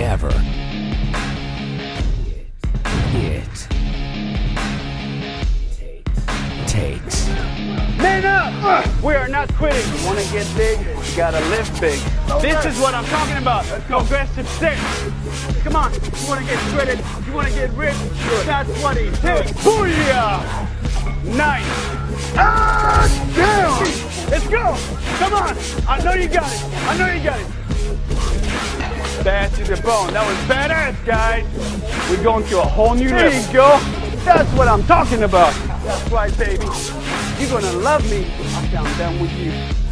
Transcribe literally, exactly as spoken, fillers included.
whatever it takes. Man up! We are not quitting. You want to get big? You gotta live big. This is what I'm talking about. Aggressive step. Come on. You want to get shredded? You want to get ripped? That's what it takes. Booyah! Nice. Ah, down. Let's go. Come on. I know you got it. I know you got it. Bad to the bone. That was badass, guys. We're going to a whole new level. There you go. That's what I'm talking about. That's right, baby. You're gonna love me after I'm done with you.